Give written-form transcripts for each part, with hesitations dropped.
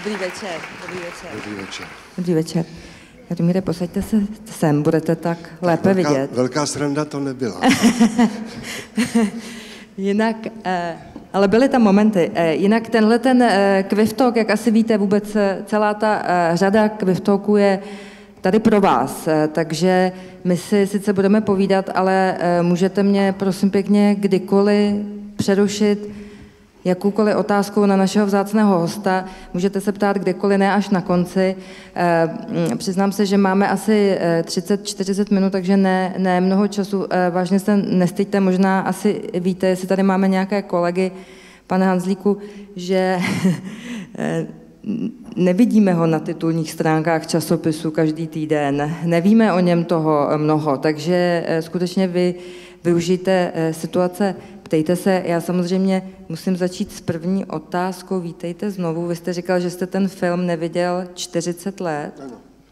Dobrý večer, dobrý večer. Dobrý večer. Dobrý večer. Jaromíre, posaďte se sem, budete tak lépe vidět. Velká sranda to nebyla. Jinak, ale byly tam momenty. Jinak tenhle ten Quiff Talk, jak asi víte, vůbec celá ta řada Quiff Talků je tady pro vás, takže my si sice budeme povídat, ale můžete mě, prosím pěkně, kdykoliv přerušit jakoukoliv otázkou na našeho vzácného hosta. Můžete se ptát kdekoliv, ne až na konci. Přiznám se, že máme asi 30-40 minut, takže ne mnoho času. Vážně se nestyďte, možná asi víte, jestli tady máme nějaké kolegy, pane Hanzlíku, že nevidíme ho na titulních stránkách časopisu každý týden. Nevíme o něm toho mnoho, takže skutečně vy využijte situace. Ptejte se, já samozřejmě musím začít s první otázkou. Vítejte znovu. Vy jste říkal, že jste ten film neviděl 40 let. Ano.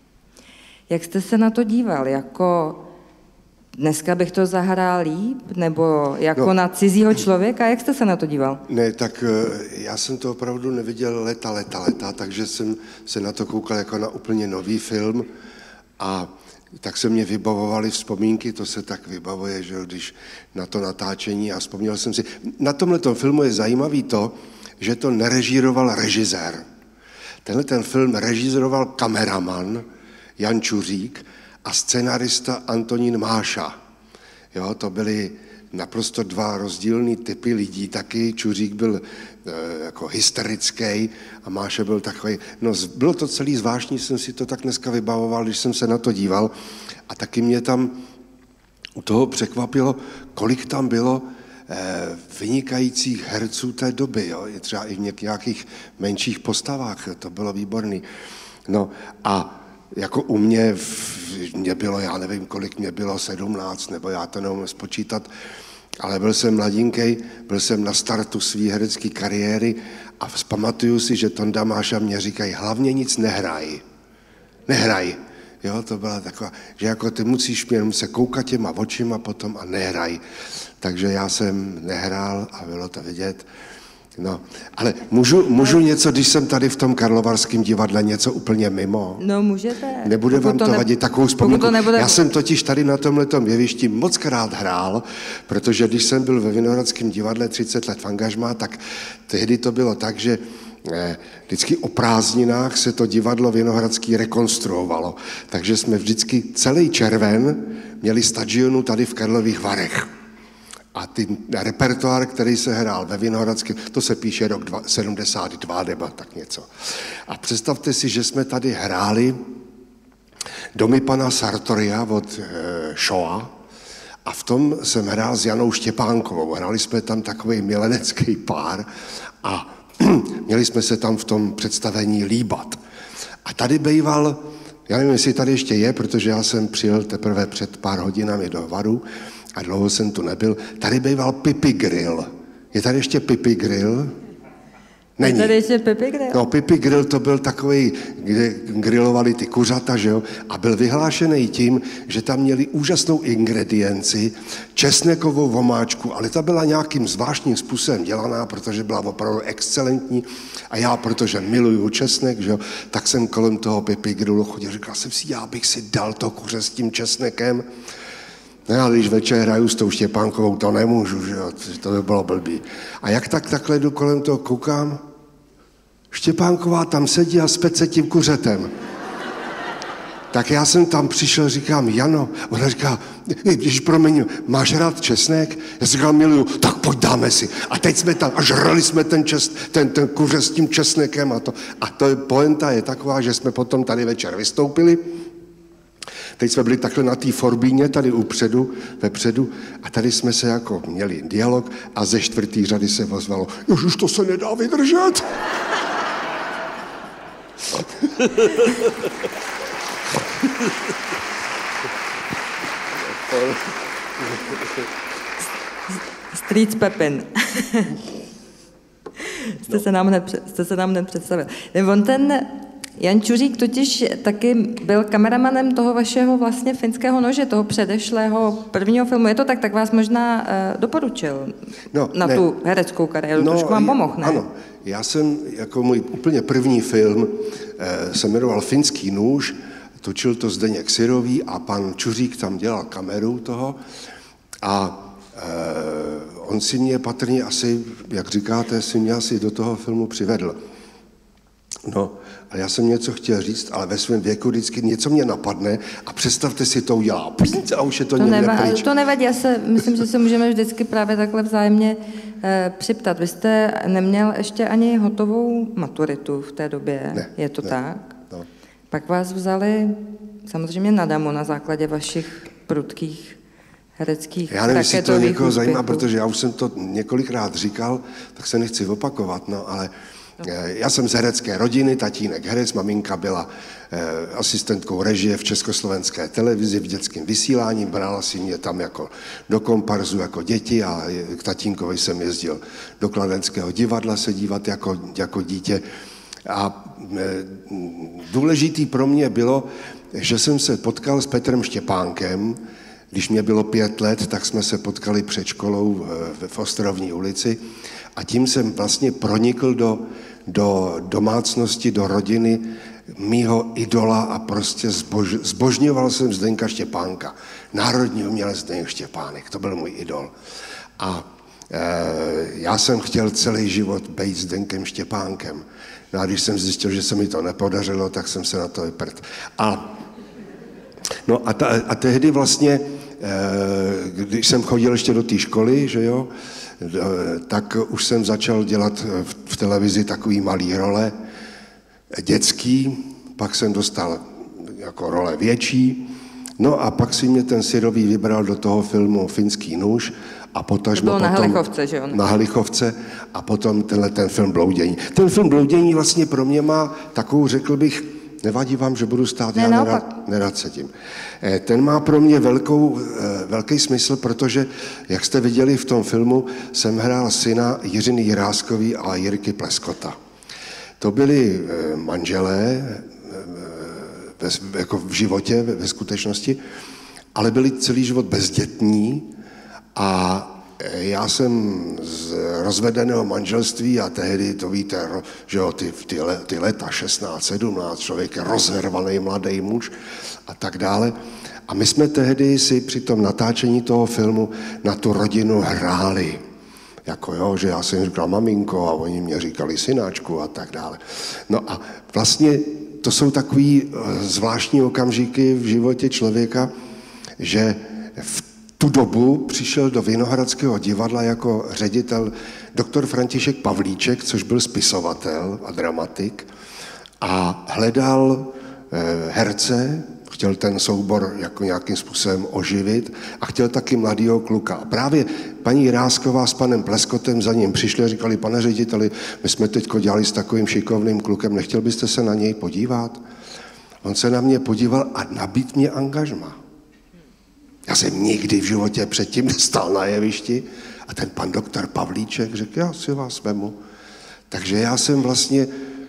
Jak jste se na to díval? Jako dneska bych to zahrál líp? Nebo jako na cizího člověka? Jak jste se na to díval? Ne, tak já jsem to opravdu neviděl leta, takže jsem se na to koukal jako na úplně nový film a tak se mě vybavovaly vzpomínky, to se tak vybavuje, že když na to natáčení a vzpomněl jsem si. Na tomhletom filmu je zajímavý to, že to nerežíroval režisér. Tenhle ten film režíroval kameraman Jan Čuřík a scenarista Antonín Máša. Jo, to byly naprosto dva rozdílný typy lidí taky. Čuřík byl jako hysterický a Máša byl takový. No, bylo to celý zvláštní, jsem si to tak dneska vybavoval, když jsem se na to díval. A taky mě tam u toho překvapilo, kolik tam bylo vynikajících herců té doby. Jo? Třeba i v nějakých menších postavách, to bylo výborný. No a jako u mě bylo, já nevím, kolik mě bylo, 17, nebo já to neumím spočítat, ale byl jsem mladinkej, byl jsem na startu své herecké kariéry a vzpamatuju si, že Tonda Máša mě říkají, hlavně nic nehraj. Nehraj. Jo, to byla taková, že jako ty musíš jenom se koukat těma očima potom a nehraj. Takže já jsem nehrál a bylo to vidět. No, ale můžu něco, když jsem tady v tom Karlovarském divadle, něco úplně mimo? No, můžete. Nebude vám to vadit takovou vzpomínku? Já jsem totiž tady na tomhletom jevišti moc krát hrál, protože když jsem byl ve Vinohradském divadle 30 let v angažmá, tak tehdy to bylo tak, že vždycky o prázdninách se to divadlo Vinohradský rekonstruovalo. Takže jsme vždycky celý červen měli stadionu tady v Karlových Varech. A ten repertoár, který se hrál ve Vinohradském, to se píše rok 72 nebo tak něco. A představte si, že jsme tady hráli Domy pana Sartoria od Shoah a v tom jsem hrál s Janou Štěpánkovou. Hráli jsme tam takový milenecký pár a měli jsme se tam v tom představení líbat. A tady bejval, já nevím, jestli tady ještě je, protože já jsem přijel teprve před pár hodinami do Varu, a dlouho jsem tu nebyl. Tady býval Pipi Grill. Je tady ještě Pipi Grill? Není. Je tady ještě Pipi Grill? No, Pipi Grill to byl takový, kde grilovali ty kuřata, že jo? A byl vyhlášený tím, že tam měli úžasnou ingredienci, česnekovou vomáčku, ale ta byla nějakým zvláštním způsobem dělaná, protože byla opravdu excelentní. A já, protože miluju česnek, že jo, tak jsem kolem toho Pipi Grillu chodil. Říkal jsem si, já bych si dal to kuře s tím česnekem. No, ale když večer hraju s tou Štěpánkovou, to nemůžu, že jo, to by bylo blbý. A jak takhle jdu kolem toho, koukám, Štěpánková tam sedí a spece tím kuřetem. Tak já jsem tam přišel, říkám, Jano, ona říká, když promiň, máš rád česnek? Já jsem říkal, miluju, tak pojď dáme si. A teď jsme tam, a žrali jsme ten kuře s tím česnekem a to. A to pointa je taková, že jsme potom tady večer vystoupili. Teď jsme byli takhle na té forbíně, tady vepředu, a tady jsme se jako měli dialog a ze 4. řady se ozvalo, už to se nedá vydržet. Strýc Pepin. Jste se nám hned představil. On ten Jan Čuřík totiž taky byl kameramanem toho vašeho vlastně Finského nože, toho předešlého prvního filmu. Je to tak vás možná doporučil tu hereckou kariéru, trošku vám pomohl, ne? Ano, já jsem jako můj úplně první film se jmenoval Finský nůž, točil to Zdeněk Syrový a pan Čuřík tam dělal kameru toho a on si mě patrně asi, jak říkáte, si mě asi do toho filmu přivedl. No, a já jsem něco chtěl říct, ale ve svém věku vždycky něco mě napadne a představte si, to udělá a už je to někde pryč. To nevadí, myslím, že se můžeme vždycky právě takhle vzájemně připtat. Vy jste neměl ještě ani hotovou maturitu v té době, ne, je to ne, tak? No. Pak vás vzali samozřejmě na damo na základě vašich prudkých hereckých já nevím, jestli to někoho zajímá, úspěchů. protože já už jsem to několikrát říkal, tak se nechci opakovat, no, ale já jsem z herecké rodiny, tatínek herec, maminka byla asistentkou režie v československé televizi v dětském vysílání, brala si mě tam jako do komparzu jako děti a k tatínkovi jsem jezdil do Kladenského divadla se dívat jako dítě. A důležitý pro mě bylo, že jsem se potkal s Petrem Štěpánkem. Když mě bylo 5 let, tak jsme se potkali před školou v Ostrovní ulici a tím jsem vlastně pronikl do domácnosti, do rodiny mýho idola a prostě zbožňoval jsem Zdeňka Štěpánka. Národní umělec Zdeněk Štěpánek, to byl můj idol. A já jsem chtěl celý život být Zdeňkem Štěpánkem. No a když jsem zjistil, že se mi to nepodařilo, tak jsem se na to vyprt. A tehdy vlastně, když jsem chodil ještě do té školy, že jo, tak už jsem začal dělat v televizi takový malý role dětský, pak jsem dostal jako role větší, no a pak si mě ten Syrový vybral do toho filmu Finský nůž a potažmo potom... na Halichovce, že jo? Na Halichovce a potom ten film Bloudění. Ten film Bloudění vlastně pro mě má takovou, řekl bych, nevadí vám, že budu stát, ne, já nerad sedím. Ten má pro mě velký smysl, protože, jak jste viděli v tom filmu, jsem hrál syna Jiřiny Jiráskový a Jirky Pleskota. To byli manželé jako v životě, ve skutečnosti, ale byli celý život bezdětní a já jsem z rozvedeného manželství a tehdy, to víte, že jo, ty leta 16, 17, člověk je rozhervaný mladý muž a tak dále. A my jsme tehdy si při tom natáčení toho filmu na tu rodinu hráli. Jako jo, že já jsem jim říkal maminko a oni mě říkali synáčku a tak dále. No a vlastně to jsou takový zvláštní okamžiky v životě člověka, že v tu dobu přišel do Vinohradského divadla jako ředitel doktor František Pavlíček, což byl spisovatel a dramatik a hledal herce, chtěl ten soubor jako nějakým způsobem oživit a chtěl taky mladýho kluka. A právě paní Jirásková s panem Pleskotem za ním přišli a říkali, pane řediteli, my jsme teďko dělali s takovým šikovným klukem, nechtěl byste se na něj podívat? On se na mě podíval a nabídl mě angažma. Já jsem nikdy v životě předtím nestál na jevišti a ten pan doktor Pavlíček řekl, já si vás vemu. Takže já jsem vlastně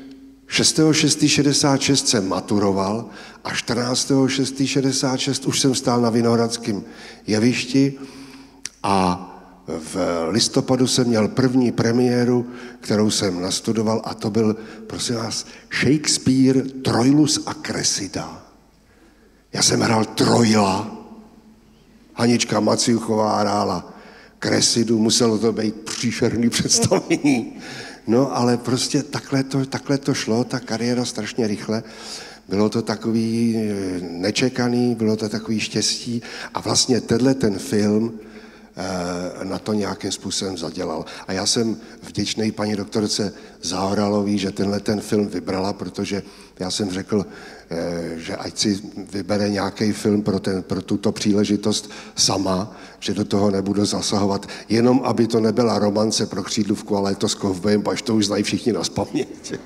6.6.66 jsem maturoval a 14.6.66 už jsem stál na Vinohradském jevišti a v listopadu jsem měl první premiéru, kterou jsem nastudoval a to byl, prosím vás, Shakespeare, Troilus a Cressida. Já jsem hrál Troila, Hanička Maciuchová hrála Cressidu, muselo to být příšerný představení. No, ale prostě takhle to šlo, ta kariéra strašně rychle. Bylo to takový nečekaný, bylo to takový štěstí a vlastně ten film na to nějakým způsobem zadělal. A já jsem vděčný paní doktorce Zahoralový, že ten film vybrala, protože já jsem řekl, že ať si vybere nějaký film pro tuto příležitost sama, že do toho nebudu zasahovat, jenom aby to nebyla romance pro křídlůvku, ale to s kovbojem, až to už znají všichni nazpaměť.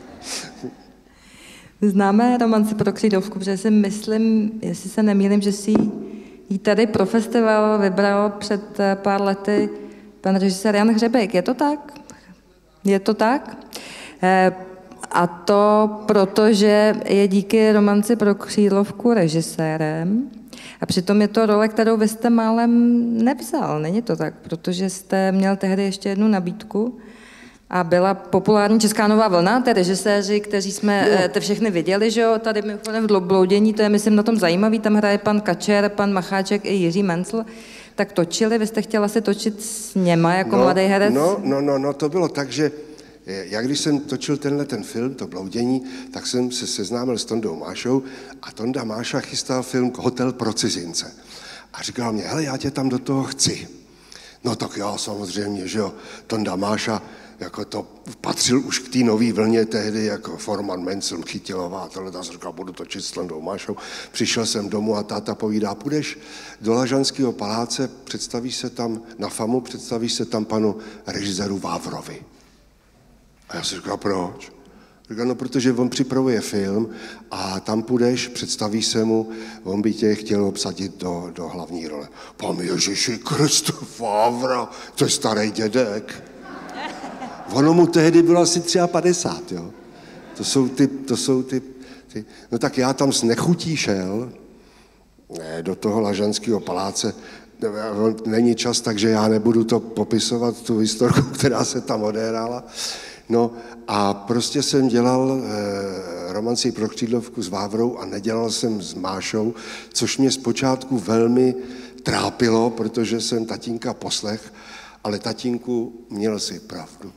Známe romance pro křídlůvku, protože si myslím, jestli se nemýlím, že si ji tady pro festival vybral před pár lety pan režisér Jan Hřebejk. Je to tak? Je to tak? A to proto, že je díky romanci pro křídlovku režisérem a přitom je to role, kterou vy jste málem nevzal. Není to tak? Protože jste měl tehdy ještě jednu nabídku A byla populární Česká nová vlna, ty režiséři, kteří jsme to všechny viděli, že jo, tady mimochodem v Bloudění, to je myslím na tom zajímavý, tam hraje pan Kačer, pan Macháček i Jiří Mencl, tak točili, vy jste chtěla si točit s něma jako mladý herec? No, to bylo tak, že já když jsem točil ten film, to Bloudění, tak jsem se seznámil s Tondou Mášou a Tonda Máša chystal film Hotel pro cizince. A říkal mě, hele, já tě tam do toho chci. No tak já samozřejmě, že jo, Tonda Máša, jako to patřil už k té nový vlně tehdy, jako Forman, Mencl, Chytilová a tohle, tak jsem říkal, budu točit s Tondou Mášou. Přišel jsem domů a táta povídá, půjdeš do Lažanského paláce, představíš se tam na FAMu, představíš se tam panu režiséru Vávrovi. A já jsem říkal, proč? Říkal, no, protože on připravuje film a tam půjdeš, představíš se mu, on by tě chtěl obsadit do hlavní role. Pane Ježiši Kristu, Vávra, to je starý dědek. Ono mu tehdy bylo asi 53, jo. To jsou ty. No tak já tam s nechutí šel do toho Lažanského paláce. Není čas, takže já nebudu to popisovat, tu historku, která se tam odehrála. No a prostě jsem dělal romanci pro křídlovku s Vávrou a nedělal jsem s Mášou, což mě zpočátku velmi trápilo, protože jsem tatínka poslech, ale tatínku, měl si pravdu.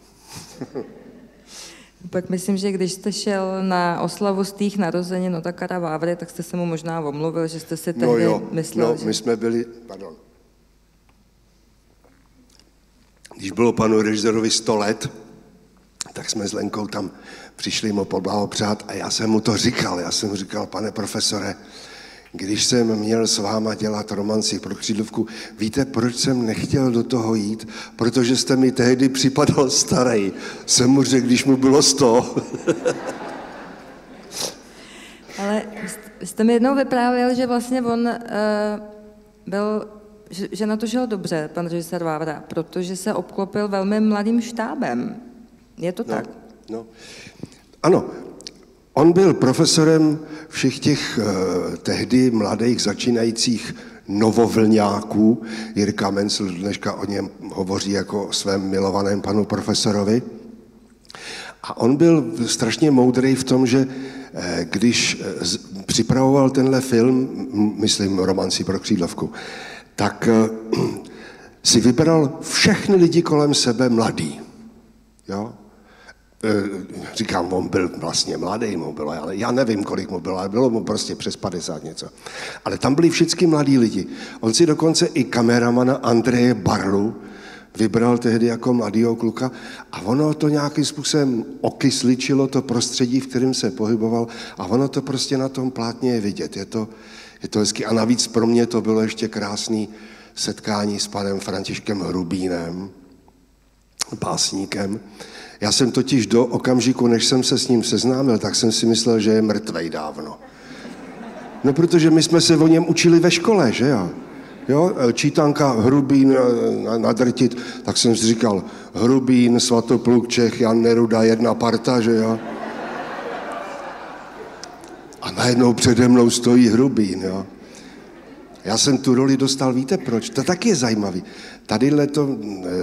Pak myslím, že když jste šel na oslavu z tých narozenin Otakara Vávry, tak jste se mu možná omluvil, že jste si tehdy myslel, že... my jsme byli, když bylo panu režisérovi 100 let, tak jsme s Lenkou tam přišli mu poblahopřát a já jsem mu to říkal. Já jsem mu říkal, pane profesore, když jsem měl s váma dělat romanci pro křídlovku, víte, proč jsem nechtěl do toho jít? Protože jste mi tehdy připadal starý. Jsem mu řekl, když mu bylo 100. Ale jste mi jednou vyprávěl, že vlastně on byl, že na to žil dobře, pan režisér Vávra, protože se obklopil velmi mladým štábem. Je to tak? No. Ano, on byl profesorem všech těch tehdy mladých začínajících novovlňáků. Jirka Mencl dneška o něm hovoří jako o svém milovaném panu profesorovi. A on byl strašně moudrý v tom, že když připravoval tenhle film, myslím romanci pro křídlovku, tak si vybral všechny lidi kolem sebe mladý. Jo? Říkám, on byl vlastně mladý, mu bylo, ale já nevím, kolik mu bylo, ale bylo mu prostě přes 50 něco. Ale tam byli všichni mladí lidi. On si dokonce i kameramana Andreje Barlu vybral tehdy jako mladýho kluka a ono to nějakým způsobem okysličilo to prostředí, v kterém se pohyboval a ono to prostě na tom plátně je vidět. Je to hezky. A navíc pro mě to bylo ještě krásné setkání s panem Františkem Hrubínem, básníkem. Já jsem totiž do okamžiku, než jsem se s ním seznámil, tak jsem si myslel, že je mrtvej dávno. No, protože my jsme se o něm učili ve škole, že jo? Jo? Čítanka, Hrubín, nadrtit, tak jsem si říkal, Hrubín, Svatopluk, Čech, Jan Neruda, jedna parta, že jo? A najednou přede mnou stojí Hrubín, jo? Já jsem tu roli dostal, víte proč? To taky je zajímavý. Tadyhle to...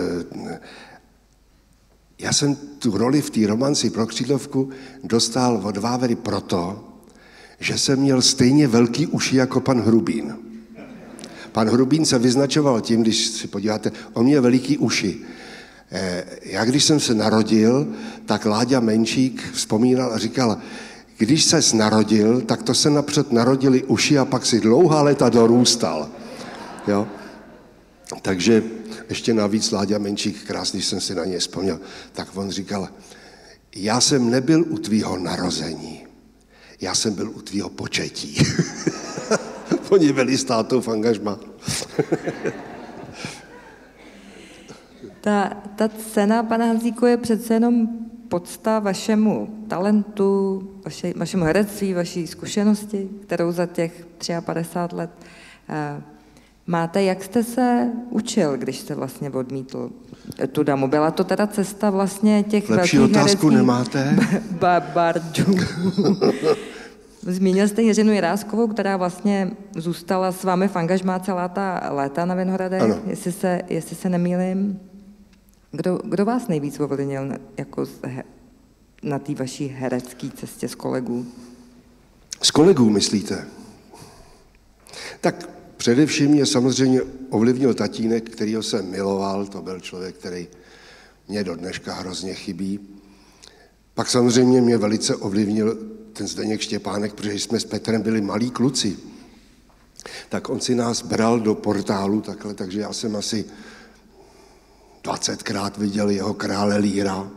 Já jsem tu roli v té romanci pro křídlovku dostal od Vávery proto, že jsem měl stejně velký uši jako pan Hrubín. Pan Hrubín se vyznačoval tím, když si podíváte, on měl veliký uši. Já když jsem se narodil, tak Láďa Menšík vzpomínal a říkal, když ses narodil, tak to se napřed narodili uši a pak si dlouhá léta dorůstal. Jo? Takže ještě navíc Láďa Menšík, krásný jsem si na něj vzpomněl, tak on říkal, já jsem nebyl u tvýho narození, já jsem byl u tvýho početí. Oni byli s tátou v angažmá. Ta cena, pane Hanzíku, je přece jenom podsta vašemu talentu, vašemu herectví, vaší zkušenosti, kterou za těch 53 let máte. Jak jste se učil, když jste vlastně odmítl tu damu? Byla to teda cesta vlastně těch lepší velkých otázku nemáte? Bardů. Zmínil jste Jiřinu Jiráskovou, která vlastně zůstala s vámi v angažmá celá ta léta na Vinohradech, jestli se nemýlím. Kdo vás nejvíc ovlivnil jako na té vaší herecké cestě z kolegů? Z kolegů, myslíte? Tak především mě samozřejmě ovlivnil tatínek, kterýho jsem miloval, to byl člověk, který mě do dneška hrozně chybí. Pak samozřejmě mě velice ovlivnil ten Zdeněk Štěpánek, protože jsme s Petrem byli malí kluci. Tak on si nás bral do portálu takhle, takže já jsem asi 20krát viděl jeho Krále Líra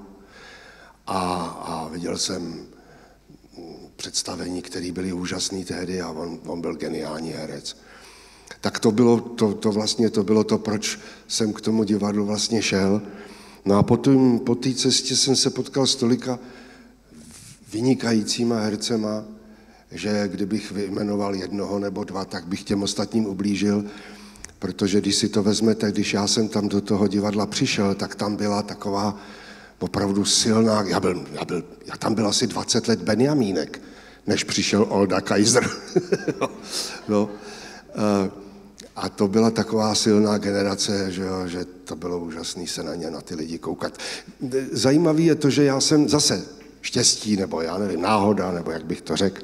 a viděl jsem představení, které byly úžasné tehdy a on byl geniální herec. Tak to bylo to, proč jsem k tomu divadlu vlastně šel. No a potom po té cestě jsem se potkal s tolika vynikajícíma hercema, že kdybych vyjmenoval jednoho nebo dva, tak bych těm ostatním ublížil, protože když si to vezmete, když já jsem tam do toho divadla přišel, tak tam byla taková opravdu silná, já tam byl asi 20 let Benjamínek, než přišel Olda Kaiser. No, a to byla taková silná generace, že to bylo úžasné se na ty lidi koukat. Zajímavé je to, že já jsem zase štěstí, nebo já nevím, náhoda, nebo jak bych to řekl.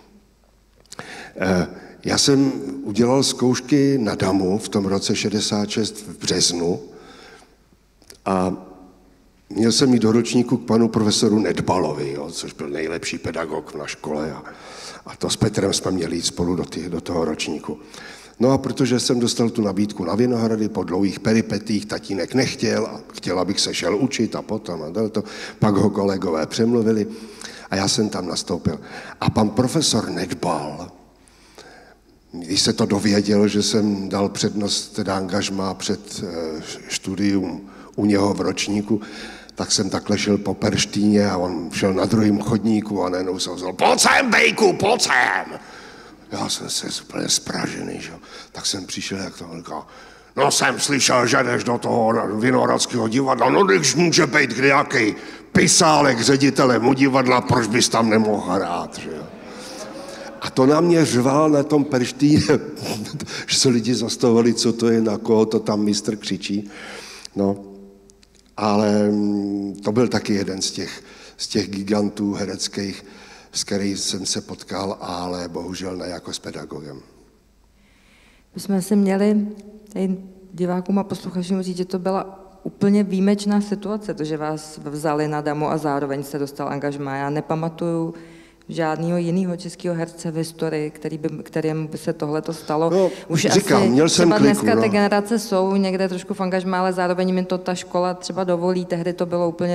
Já jsem udělal zkoušky na DAMu v tom roce 66 v březnu a měl jsem jít do ročníku k panu profesoru Nedbalovi, což byl nejlepší pedagog na škole a to s Petrem jsme měli jít spolu do toho ročníku. No a protože jsem dostal tu nabídku na Vinohrady po dlouhých peripetích, tatínek nechtěl a chtěl, abych se šel učit a potom a to, pak ho kolegové přemluvili a já jsem tam nastoupil. A pan profesor Nedbal, když se to dověděl, že jsem dal přednost teda angažmá před studium u něho v ročníku, tak jsem takhle šel po Perštíně a on šel na druhém chodníku a najednou se vzal, pojď sem, bejku, pojď sem! Já jsem se úplně spražený, že? Tak jsem přišel, jak to říká, no jsem slyšel, že jdeš do toho Vinohradského divadla, no když může být nějaký pisálek ředitelem u divadla, proč bys tam nemohl hrát, že jo? A to na mě řval na tom Perštíně, že se lidi zastavovali, co to je, na koho to tam mistr křičí. No, ale to byl taky jeden z těch gigantů hereckých, s kterým jsem se potkal, ale bohužel ne jako s pedagogem. My jsme si měli tady divákům a posluchačům říct, že to byla úplně výjimečná situace, to, že vás vzali na DAMu a zároveň se dostal angažmá. Já nepamatuju žádného jiného českého herce v historii, kterému by se tohleto stalo. No, už říkám, asi měl jsem třeba kliku, dneska ty generace jsou někde trošku v angažmá, ale zároveň mi to ta škola třeba dovolí. Tehdy to bylo úplně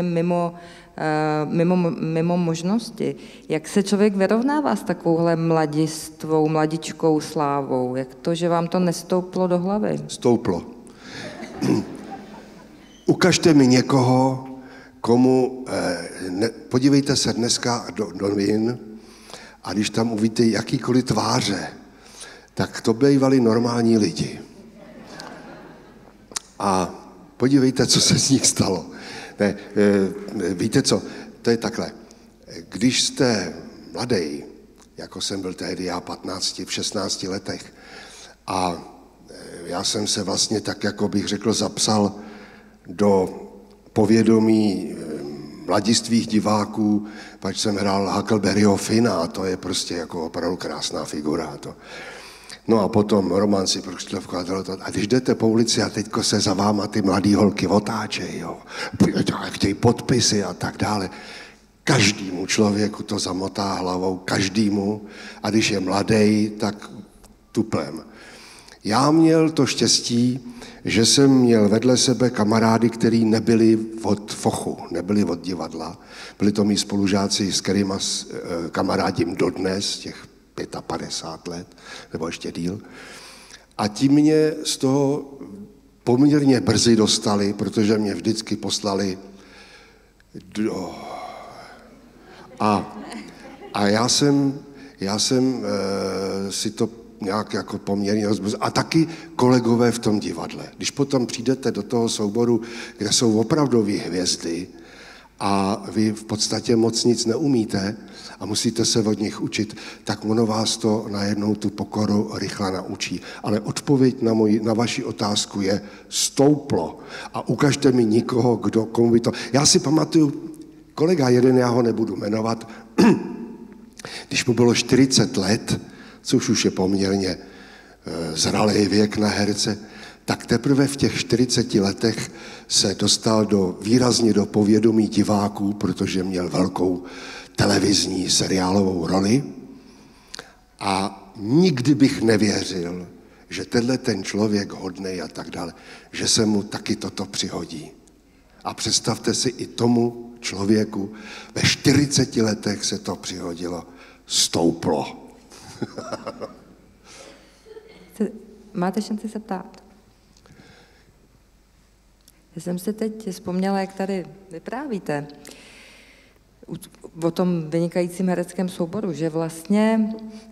mimo možnosti. Jak se člověk vyrovnává s takovouhle mladičkou slávou? Jak to, že vám to nestouplo do hlavy? Stouplo. Ukažte mi někoho, komu, podívejte se dneska do novin a když tam uvidíte jakýkoliv tváře, tak to bývali normální lidi. A podívejte, co se z nich stalo. Ne, víte co, to je takhle. Když jste mladý, jako jsem byl tehdy já v 16 letech, a já jsem se vlastně tak, jako bych řekl, zapsal do povědomí mladistvých diváků, pač jsem hrál Huckleberryho Finna a to je prostě jako opravdu krásná figura. To. No a potom Roman si Průšťovku a když jdete po ulici a teďko se za váma ty mladý holky otáčejí, jo, chtějí podpisy a tak dále. Každému člověku to zamotá hlavou, každému, a když je mladý, tak tuplem. Já měl to štěstí, že jsem měl vedle sebe kamarády, kteří nebyli od fochu, nebyli od divadla. Byli to mý spolužáci, s kterými kamarádím dodnes, těch 55 let, nebo ještě díl. A ti mě z toho poměrně brzy dostali, protože mě vždycky poslali do... A já jsem si to nějak jako poměrně rozbuzil. A taky kolegové v tom divadle. Když potom přijdete do toho souboru, kde jsou opravdové hvězdy a vy v podstatě moc nic neumíte a musíte se od nich učit, tak ono vás to najednou tu pokoru rychle naučí. Ale odpověď na vaši otázku je stouplo. A ukažte mi nikoho, komu by to... Já si pamatuju, kolega jeden, já ho nebudu jmenovat, když mu bylo 40 let, což už je poměrně zralý věk na herce, tak teprve v těch 40 letech se dostal výrazně do povědomí diváků, protože měl velkou televizní seriálovou roli. A nikdy bych nevěřil, že ten člověk hodnej a tak dále, že se mu taky toto přihodí. A představte si, i tomu člověku ve 40 letech se to přihodilo. Stouplo. Máte šanci se ptát? Já jsem si teď vzpomněla, jak tady vyprávíte o tom vynikajícím hereckém souboru, že vlastně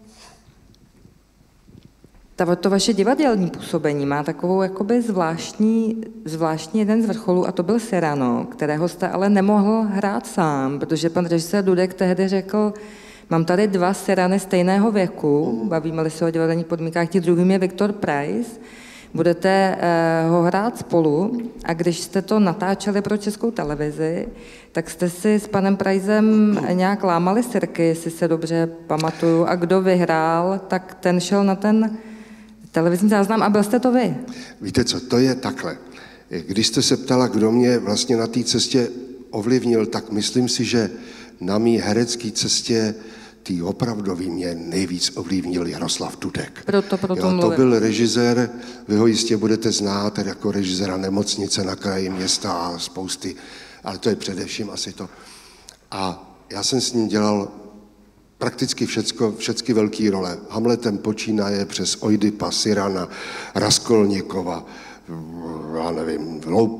to vaše divadelní působení má takovou jakoby zvláštní jeden z vrcholů, a to byl Cyrano, kterého jste ale nemohl hrát sám, protože pan režisér Dudek tehdy řekl, mám tady 2 Cyrany stejného věku, bavíme-li se o divadelních podmínkách, tím druhým je Viktor Preiss, budete ho hrát spolu a když jste to natáčeli pro Českou televizi, tak jste si s panem Preissem nějak lámali sirky, jestli se dobře pamatuju, a kdo vyhrál, tak ten šel na ten televizní záznam a byl jste to vy. Víte co, to je takhle. Když jste se ptala, kdo mě vlastně na té cestě ovlivnil, tak myslím si, že na mý herecké cestě tý opravdový mě nejvíc ovlivnil Jaroslav Dudek. Proto to byl režisér, vy ho jistě budete znát jako režiséra Nemocnice na kraji města a spousty, ale to je především asi to. A já jsem s ním dělal prakticky všechny velké role. Hamletem počínaje přes Oidipa, Cyrana, Raskolníkova, já nevím,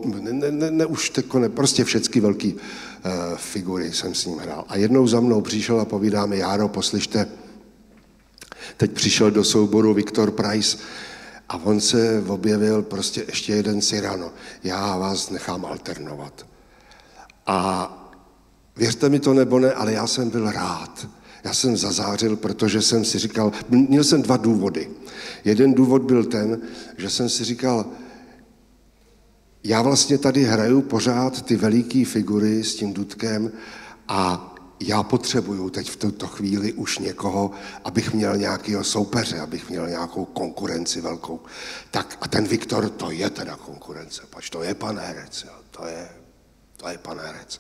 prostě všechny velké figury jsem s ním hrál. A jednou za mnou přišel a povídá mi, Járo, poslyšte, teď přišel do souboru Viktor Preiss a on se objevil prostě ještě jeden Cyrano. Já vás nechám alternovat. A věřte mi to nebo ne, ale já jsem byl rád. Já jsem zazářil, protože jsem si říkal, měl jsem 2 důvody. Jeden důvod byl ten, že jsem si říkal, já vlastně tady hraju pořád ty veliký figury s tím Dudkem a já potřebuju teď v tuto chvíli už někoho, abych měl nějakého soupeře, abych měl nějakou konkurenci velkou. Tak a ten Viktor, to je teda konkurence, pač to je pan herec, jo, to je pan herec.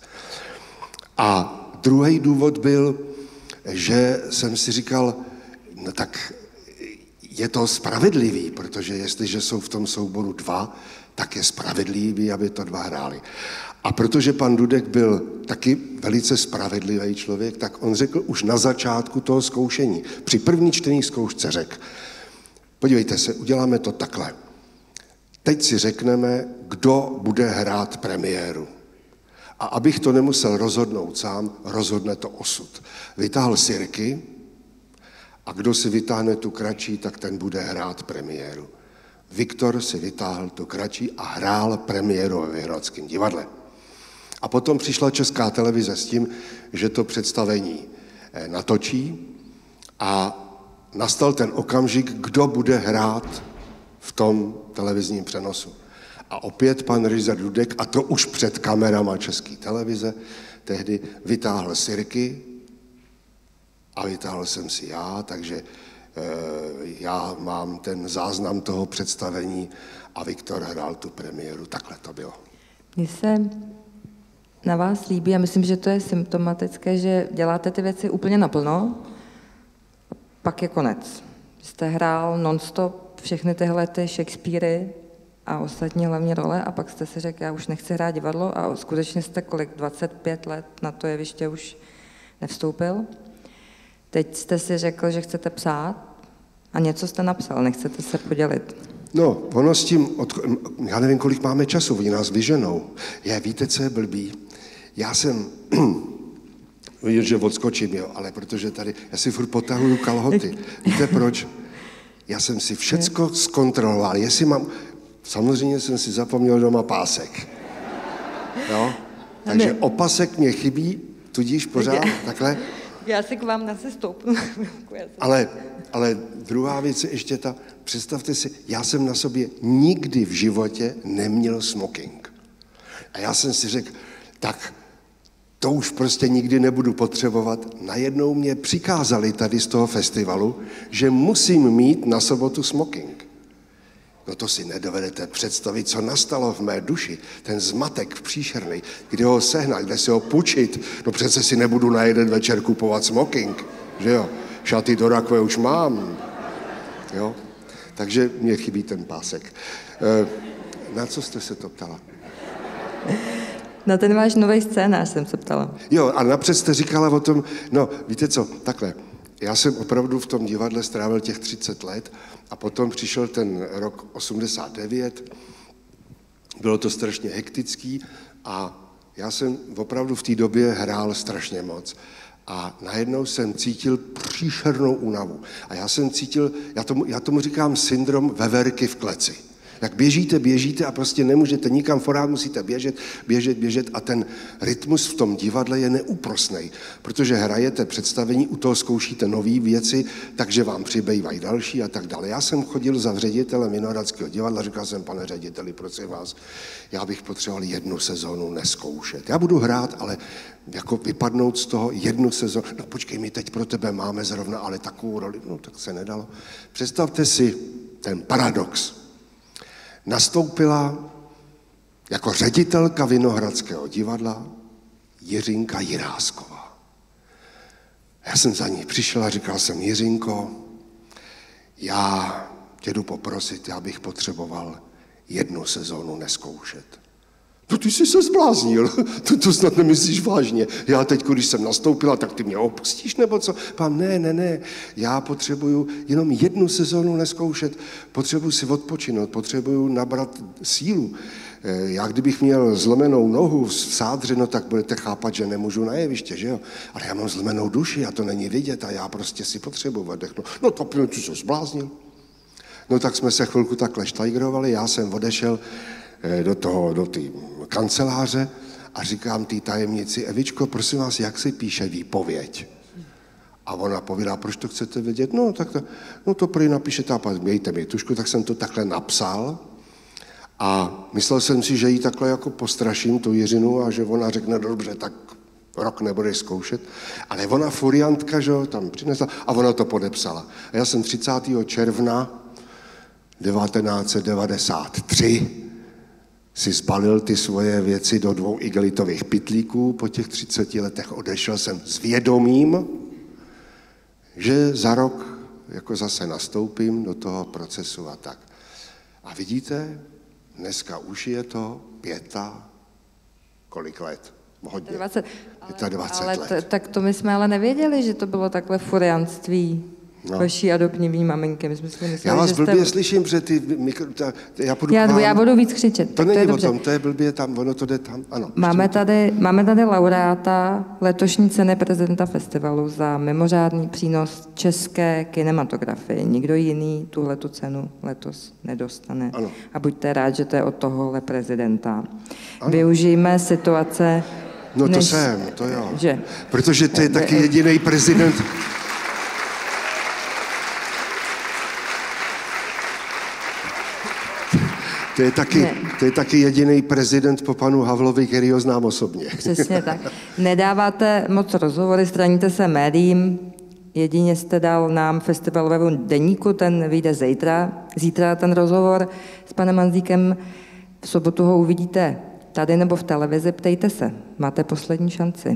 A druhý důvod byl, že jsem si říkal, no tak je to spravedlivý, protože jestliže jsou v tom souboru 2, tak je spravedlivý, aby to 2 hráli. A protože pan Dudek byl taky velice spravedlivý člověk, tak on řekl už na začátku toho zkoušení, při první čtení zkoušce řekl, podívejte se, uděláme to takhle. Teď si řekneme, kdo bude hrát premiéru. A abych to nemusel rozhodnout sám, rozhodne to osud. Vytáhl sirky a kdo si vytáhne tu kratší, tak ten bude hrát premiéru. Viktor si vytáhl tu kratší a hrál premiéru ve Vyhradském divadle. A potom přišla Česká televize s tím, že to představení natočí a nastal ten okamžik, kdo bude hrát v tom televizním přenosu. A opět pan režisér Dudek, a to už před kamerama České televize, tehdy vytáhl sirky a vytáhl jsem si já, takže já mám ten záznam toho představení a Viktor hrál tu premiéru. Takhle to bylo. Mně se na vás líbí a myslím, že to je symptomatické, že děláte ty věci úplně naplno a pak je konec. Jste hrál non-stop všechny tyhle ty Shakespeary a ostatní hlavní role a pak jste si řekl, já už nechci hrát divadlo a skutečně jste 25 let na to jeviště už nevstoupil. Teď jste si řekl, že chcete psát a něco jste napsal, nechcete se podělit. No, ono s tím, já nevím, kolik máme času, oni nás vyženou. Víte, co je blbý? Já jsem, vidím, že odskočím, jo, ale protože tady, já si furt potahuju kalhoty. Víte proč? Já jsem si všecko zkontroloval, jestli mám, samozřejmě jsem si zapomněl doma pásek. Jo? Takže opasek mě chybí, tudíž pořád takhle. Já si k vám nasestoupnu. Ale druhá věc je ještě ta, představte si, já jsem na sobě nikdy v životě neměl smoking. A já jsem si řekl, tak to už prostě nikdy nebudu potřebovat. Najednou mě přikázali tady z toho festivalu, že musím mít na sobotu smoking. No to si nedovedete představit, co nastalo v mé duši. Ten zmatek příšerný, kde ho sehnat, kde si ho půjčit. No přece si nebudu na jeden večer kupovat smoking, že jo? Šaty do rakve už mám, jo? Takže mě chybí ten pásek. Na co jste se to ptala? Na ten váš nový scénář jsem se ptala. Jo, a napřed jste říkala o tom, no víte co, takhle. Já jsem opravdu v tom divadle strávil těch 30 let a potom přišel ten rok 89, bylo to strašně hektický a já jsem opravdu v té době hrál strašně moc. A najednou jsem cítil příšernou únavu. A já jsem cítil, já tomu říkám syndrom veverky v kleci. Jak běžíte a prostě nemůžete nikam, forát musíte běžet a ten rytmus v tom divadle je neúprosnej, protože hrajete představení, u toho zkoušíte nové věci, takže vám přibývají další a tak dále. Já jsem chodil za ředitelem Vinohradského divadla, říkal jsem, pane řediteli, prosím vás, já bych potřeboval 1 sezónu neskoušet. Já budu hrát, ale jako vypadnout z toho 1 sezónu, no počkej, my teď pro tebe máme zrovna, ale takovou roli, no tak se nedalo. Představte si ten paradox. Nastoupila jako ředitelka Vinohradského divadla Jiřinka Jirásková. Já jsem za ní přišel a říkal jsem, Jiřinko, já tě jdu poprosit, já bych potřeboval 1 sezónu neskoušet. No ty jsi se zbláznil, to snad nemyslíš vážně. Já teď, když jsem nastoupila, tak ty mě opustíš, nebo co? Pán, ne, já potřebuju jenom 1 sezónu neskoušet, potřebuju si odpočinout, potřebuju nabrat sílu. Já kdybych měl zlomenou nohu v sádře, no tak budete chápat, že nemůžu na jeviště, že jo? Ale já mám zlomenou duši a to není vidět a já prostě si potřebuji oddechnout. No to ty se zbláznil. No tak jsme se chvilku takhle štajgrovali, já jsem odešel do té kanceláře a říkám té tajemnici, Evičko, prosím vás, jak se píše výpověď? A ona povídá, proč to chcete vědět? No, tak to prý napíšete a mějte mi tušku, tak jsem to takhle napsal a myslel jsem si, že jí takhle jako postraším tu Jiřinu a že ona řekne, dobře, tak rok nebudeš zkoušet, ale ona furiantka, že ho tam přinesla a ona to podepsala. A já jsem 30. června 1993 si zbalil ty svoje věci do 2 igelitových pytlíků, po těch 30 letech odešel jsem s vědomím, že za rok jako zase nastoupím do toho procesu a tak. A vidíte, dneska už je to kolik let? Hodně. 20, 25 let. Tak to my jsme ale nevěděli, že to bylo takhle furianství. No. Vaší adoptivní maminky. My jsme si mysleli, já vás že blbě slyším, že ty já budu víc křičet. To není o tom, to je blbě tam, ono to jde tam, ano. Máme tady laureáta letošní ceny prezidenta festivalu za mimořádný přínos české kinematografii. Nikdo jiný tuhletu cenu letos nedostane. Ano. A buďte rád, že to je od tohohle prezidenta. Ano. Využijeme situace... No to jsem, to jo. Že? Protože to je taky jediný prezident... To je taky jediný prezident po panu Havlovi, který ho znám osobně. Přesně tak. Nedáváte moc rozhovory, straníte se médiím, jedině jste dal nám festivalovému deníku, ten vyjde zítra ten rozhovor s panem Manzíkem. V sobotu ho uvidíte tady nebo v televizi, ptejte se, máte poslední šanci.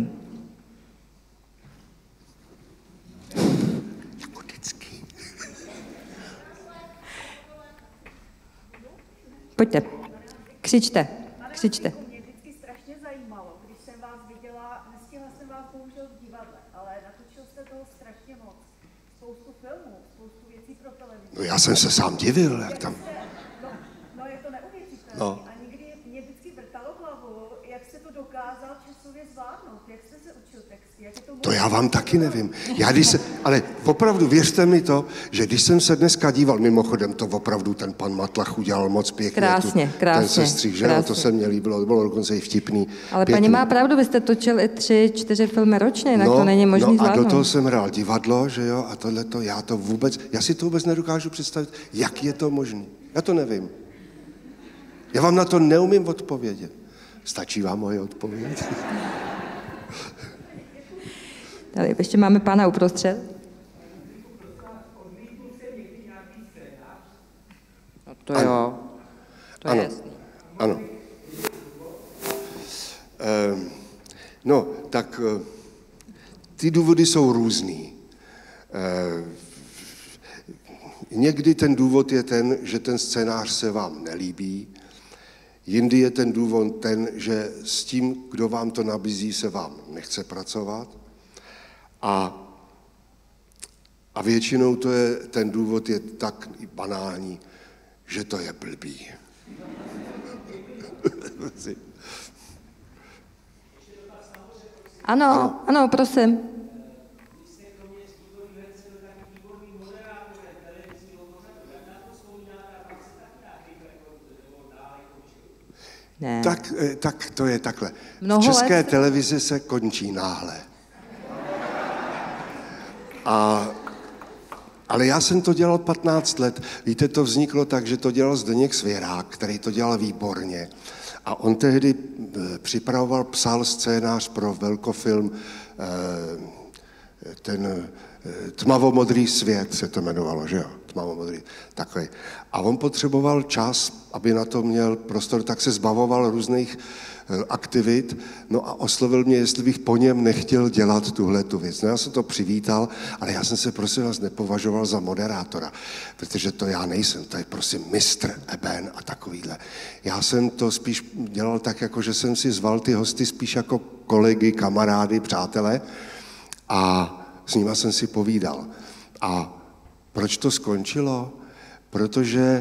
Pojďte, křičte. Mě vždycky strašně zajímalo, když jsem vás viděla, nestihla jsem vás bohužel v divadle, ale natočil jste toho strašně moc. Spoustu filmů, spoustu věcí pro televizi. No já jsem se sám divil, jak tam... No je to neuvěřitelné. No. A někdy mě vždycky vrtalo hlavu, jak jste to dokázal časově zvládnout. Jak jste se učil texty? Jak je to To já vám taky nevím. Ale opravdu věřte mi to, že když jsem se dneska díval, mimochodem to opravdu ten pan Matlach udělal moc pěkně. Krásně. Ten sestřih, že jo, to se mně líbilo, bylo dokonce i vtipný. Ale pěkný. paní má pravdu, vy jste točil i 3-4 filmy ročně, jinak to není možný zvládnout. A do toho jsem hrál divadlo, že jo, a tohleto, já si to vůbec nedokážu představit, jak je to možné. Já to nevím. Já vám na to neumím odpovědět. Stačí vám moje odpověď? Tady ještě máme pána uprostřed. No to ano. Jo. To ano. Je jasný. Ano. No, tak ty důvody jsou různý. Někdy ten důvod je ten, že ten scénář se vám nelíbí, jindy je ten důvod ten, že s tím, kdo vám to nabízí, se vám nechce pracovat. A většinou ten důvod je tak banální, že to je blbý. Ano, prosím. Ne. Tak to je takhle. V České televizi se končí náhle. Ale já jsem to dělal 15 let. Víte, to vzniklo tak, že to dělal Zdeněk Svěrák, který to dělal výborně. A on tehdy psal scénář pro velkofilm ten Tmavomodrý svět se to jmenovalo, že jo? Tmavomodrý, takový. A on potřeboval čas, aby na to měl prostor, tak se zbavoval různých aktivit, no a oslovil mě, jestli bych po něm nechtěl dělat tuhletu věc. No já jsem to přivítal, ale já jsem se prosím vás nepovažoval za moderátora, protože to já nejsem, to je prosím mistr Eben a takovýhle. Já jsem to spíš dělal tak, jako že jsem si zval ty hosty spíš jako kolegy, kamarády, přátelé a s nima jsem si povídal. A proč to skončilo? Protože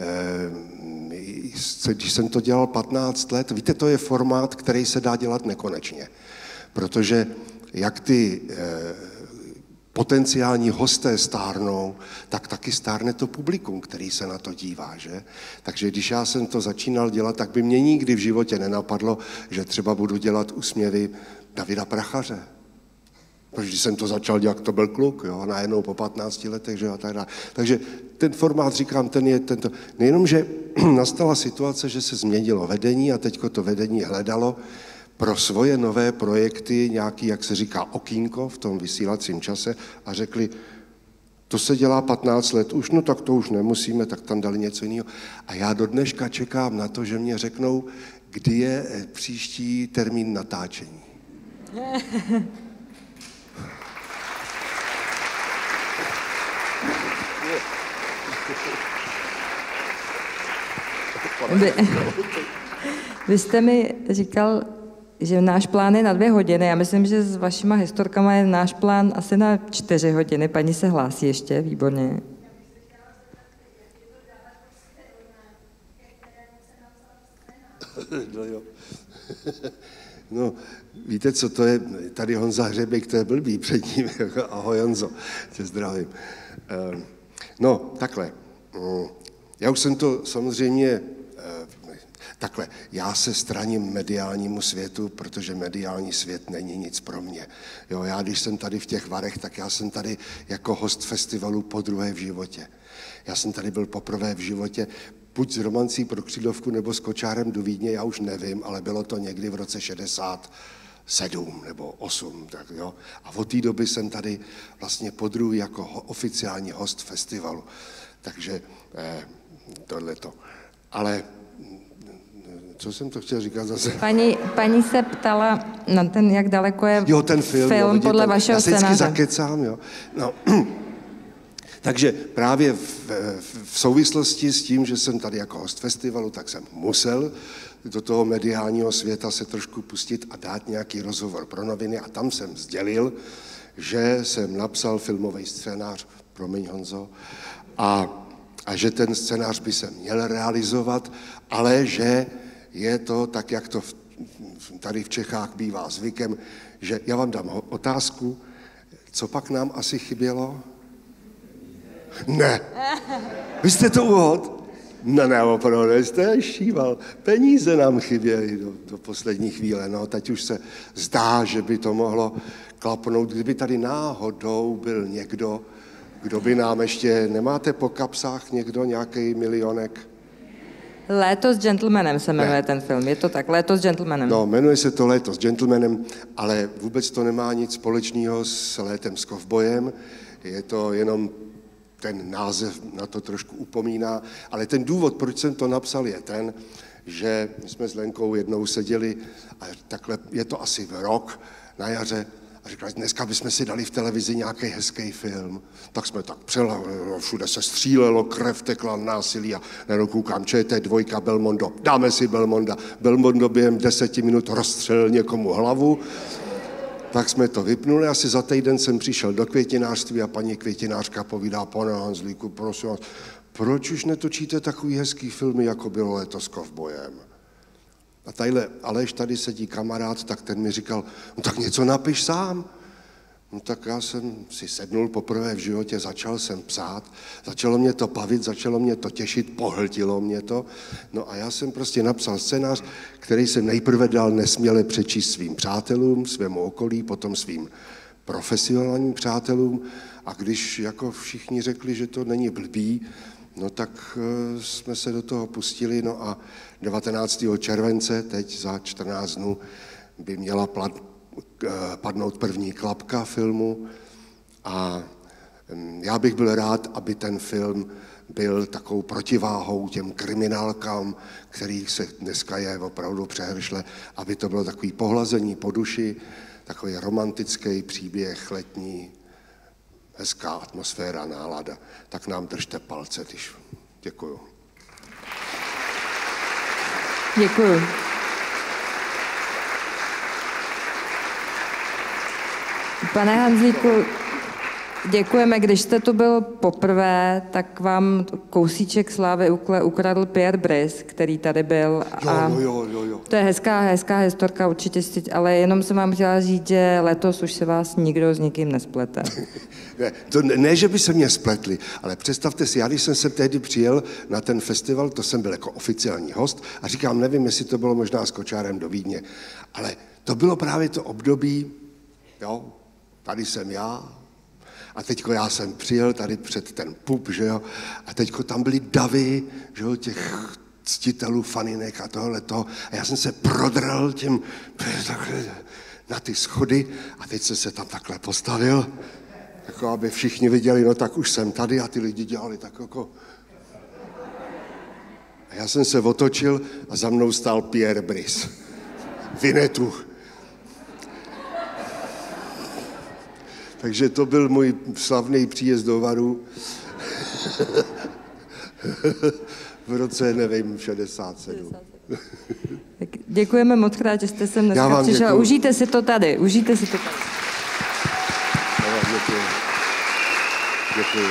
když jsem to dělal 15 let, víte, to je formát, který se dá dělat nekonečně. Protože jak ty potenciální hosté stárnou, tak taky stárne to publikum, který se na to dívá, že? Takže když já jsem to začínal dělat, tak by mě nikdy v životě nenapadlo, že třeba budu dělat úsměvy Davida Prachaře. Protože když jsem to začal dělat, to byl kluk, jo, a najednou po 15 letech, že jo, a tak dále. Takže ten formát, říkám, ten je tento. Nejenom, že nastala situace, že se změnilo vedení a teďko to vedení hledalo pro svoje nové projekty nějaký, jak se říká, okýnko v tom vysílacím čase a řekli, to se dělá 15 let už, no tak to už nemusíme, tak tam dali něco jiného. A já do dneška čekám na to, že mě řeknou, kdy je příští termín natáčení. Vy jste mi říkal, že náš plán je na 2 hodiny. Já myslím, že s vašima historkama je náš plán asi na 4 hodiny. Paní se hlásí ještě, výborně. No jo. No, víte, co to je? Tady Honza Hřebek, to je blbý před ním. Ahoj, Honzo, tě zdravím. No, takhle. Já už jsem to samozřejmě takhle. Já se straním mediálnímu světu, protože mediální svět není nic pro mě. Jo, já když jsem tady v těch Varech, tak já jsem tady jako host festivalu podruhé v životě. Já jsem tady byl poprvé v životě buď s Romancí pro křídlovku nebo s Kočárem do Vídně, já už nevím, ale bylo to někdy v roce 67 nebo 8, tak jo. A od té doby jsem tady vlastně podruhý jako oficiální host festivalu. Takže tohleto. Ale co jsem to chtěl říkat zase? Paní se ptala na ten, jak daleko je ten film podle vašeho scénáře. Já se zakecám, jo. No. Takže právě v souvislosti s tím, že jsem tady jako host festivalu, tak jsem musel do toho mediálního světa se trošku pustit a dát nějaký rozhovor pro noviny a tam jsem sdělil, že jsem napsal filmový scénář, promiň Honzo, a že ten scénář by se měl realizovat, ale že je to tak, jak to v tady v Čechách bývá zvykem, že já vám dám otázku, co pak nám asi chybělo? Ne. Vy jste to uhod? Ne, opravdu, jste šíval. Peníze nám chyběly do poslední chvíle. No, teď už se zdá, že by to mohlo klapnout. Kdyby tady náhodou byl někdo, kdo by nám ještě... Nemáte po kapsách někdo nějaký milionek? Léto s gentlemanem se jmenuje ten film. Je to tak, Léto s gentlemanem. No, jmenuje se to Léto s gentlemanem, ale vůbec to nemá nic společného s Létem s kovbojem. Je to jenom ten název na to trošku upomíná, ale ten důvod, proč jsem to napsal, je ten, že jsme s Lenkou jednou seděli a takhle je to asi v rok na jaře a říkali, dneska bychom si dali v televizi nějaký hezký film. Tak jsme tak všude se střílelo, krev tekla, násilí a nedokoukám, ČT2, Belmondo, dáme si Belmonda. Belmondo během 10 minut rozstřelil někomu hlavu. Tak jsme to vypnuli, asi za týden jsem přišel do květinářství a paní květinářka povídá, pane Hanzlíku, prosím vás, proč už netočíte takový hezký filmy, jako bylo Léto s kovbojem? A tadyhle Aleš tady sedí kamarád, tak ten mi říkal, no tak něco napiš sám. No tak já jsem si sednul poprvé v životě, začal jsem psát, začalo mě to bavit, začalo mě to těšit, pohltilo mě to. No a já jsem prostě napsal scénář, který jsem nejprve dal nesměle přečíst svým přátelům, svému okolí, potom svým profesionálním přátelům a když jako všichni řekli, že to není blbý, no tak jsme se do toho pustili, no a 19. července, teď za 14 dnů, by měla padnout první klapka filmu a já bych byl rád, aby ten film byl takovou protiváhou těm kriminálkám, kterých se dneska je opravdu přehršle, aby to bylo takový pohlazení po duši, takový romantický příběh letní, hezká atmosféra, nálada. Tak nám držte palce, když děkuju. Děkuju. Pane Hanzlíku, děkujeme. Když jste tu byl poprvé, tak vám kousíček slávy ukradl Pierre Brice, který tady byl. A Jo. To je hezká historka, určitě, ale jenom jsem vám chtěla říct, že letos už se vás nikdo s nikým nesplete. Ne, že by se mě spletli, ale představte si, já když jsem se tehdy přijel na ten festival, to jsem byl jako oficiální host a říkám, nevím, jestli to bylo možná s Kočárem do Vídně, ale to bylo právě to období, jo, tady jsem já a teďko já jsem přijel tady před ten pub, že jo, a teďko tam byly davy, že jo, těch ctitelů, faninek a tohleto a já jsem se prodral těm takhle na ty schody a teď jsem se tam takhle postavil, jako aby všichni viděli, no tak už jsem tady a ty lidi dělali tak jako... A já jsem se otočil a za mnou stál Pierre Brice. Vinetu. Takže to byl můj slavný příjezd do Varu. V roce, nevím, 67. Tak děkujeme moc krát, že jste sem dneska přišel. Užijte si to tady. Já vám děkuji. Děkuji.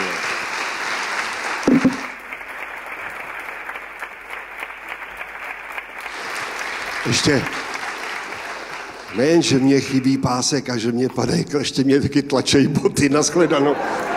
Ještě nejen, že mě chybí pásek a že mě padají kleště, mě taky tlačejí boty, nashledanou.